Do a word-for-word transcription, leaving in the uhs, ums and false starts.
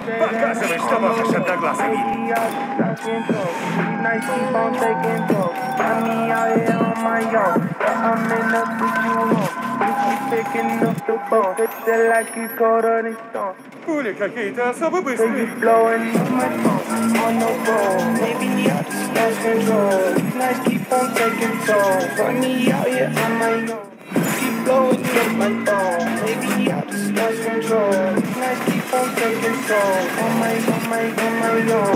Показывай, что можешь одноглазый. Пули какие-то особо быстрые. Blowing up my phone. Maybe I just lost control. Nights keep on taking toll. On my, on my, on my own.